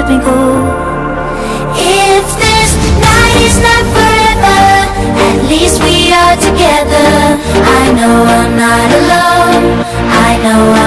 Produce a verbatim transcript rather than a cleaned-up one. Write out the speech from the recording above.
me go. If this night is not forever, at least we are together. I know I'm not alone, I know